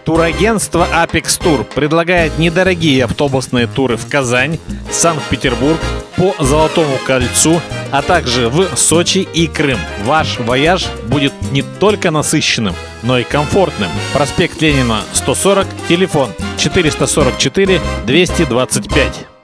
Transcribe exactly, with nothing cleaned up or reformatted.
Турагентство Apex Tour предлагает недорогие автобусные туры в Казань, Санкт-Петербург, по Золотому кольцу, а также в Сочи и Крым. Ваш вояж будет не только насыщенным, но и комфортным. Проспект Ленина, сто сорок, телефон четыреста сорок четыре двести двадцать пять.